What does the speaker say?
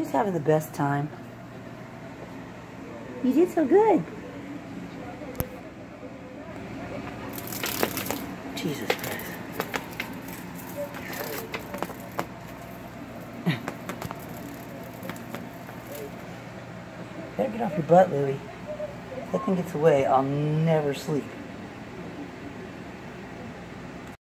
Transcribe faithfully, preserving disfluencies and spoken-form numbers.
just having the best time. You did so good. Jesus Christ. Better get off your butt, Louie. If that thing gets away, I'll never sleep.